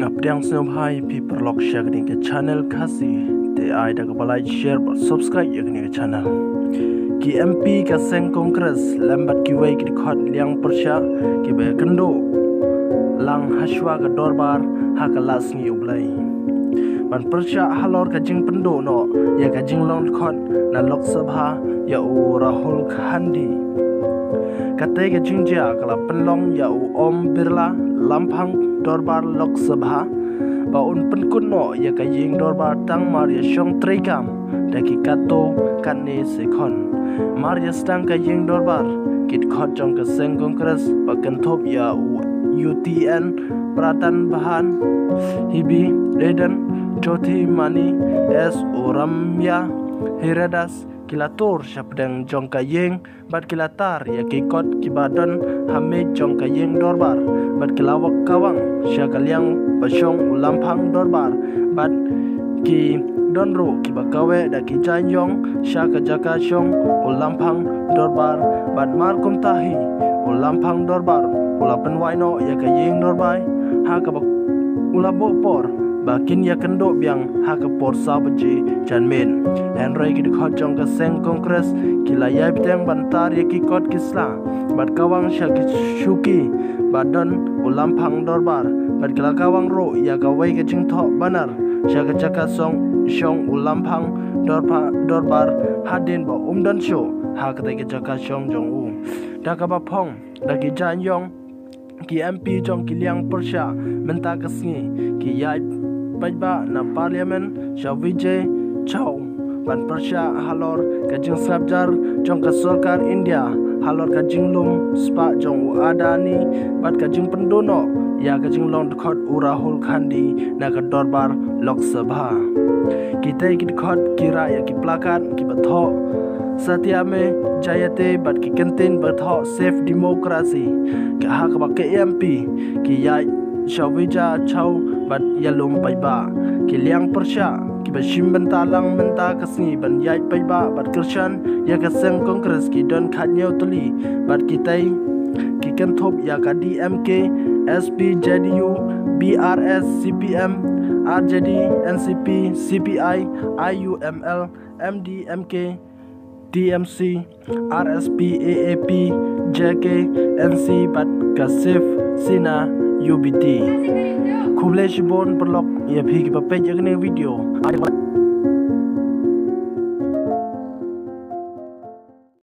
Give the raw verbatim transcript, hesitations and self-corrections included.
Ngapdang senobhai pi perlok share ni ke channel kasi te ai da ka balai share ba subscribe ye ni ke channel ki M P ka seng kongres lambat ki wei ki khot liang persya ki be kendo lang haswa ka dorbar ha ka las ni ublai ban persya halor ka jing pendo no ya ka jing long khot na lok sabha ya u rahul khandi katai ka jing ja kala penlong ya u om birla lampang dorbar lok sabha ba un penkun no ya ka ying dorbar tang maria shong tregam daki kato kanne sekhon maria stang ka ying dorbar kit khot jong ka seng kongres ba kan thop ya U T N pratan bahan hibi eden joti mani es oramya heradas kilator syapdeng jong ka ying bat kilatar ya ki kot kibadon hame jong ka ying dorbar bat kilawak kawang syakaliang pasyong ulampang dorbar bat ki donro ki bakawe da ki janyong syaka jaka syong ulampang dorbar bat markum tahi ulampang dorbar ula penwaino ya ka ying dorbai ha ka bak ula bopor bakin ya kendo biang ha ka por sa baji janmen henry ki khot jong ka seng kongres kila ya biteng bantar ya ki kot kisla bat kawang syaki syuki badon ulampang dorbar bat kila kawang ro ya ka wei ka jing tho banar syaka jaka song syong ulampang dorpa dorbar hadin ba umdan sho ha ka tai ka jaka syong jong u da ka ba phong da ki janyong ki M P jong ki liang persya menta kasngi ki yai pajba na parliament shavije chau ban persya halor ka jing sabjar jong ka sarkar India halor ka jing lum spa jong adani bat ka jing pendono ya ka jing long khot urahul khandi na ka dorbar lok sabha kitai ki khot kira ya ki plakat ki batho satya me jayate bat ki kantin batho safe democracy ka ha ka ba ke M P ki ya shawija chau bat yalum paiba ki liang persya ki ba shim banta lang banta kasni ban yai paiba bat krishan ya ka seng kongres ki don khanyau tuli bat ki tai ki kan thop ya ka D M K S P J D U B R S C P M R J D N C P C P I I U M L M D M K D M C R S P A A P J K N C bat kasif sina U B T Kuble shibon perlok ya phi ki papej agne video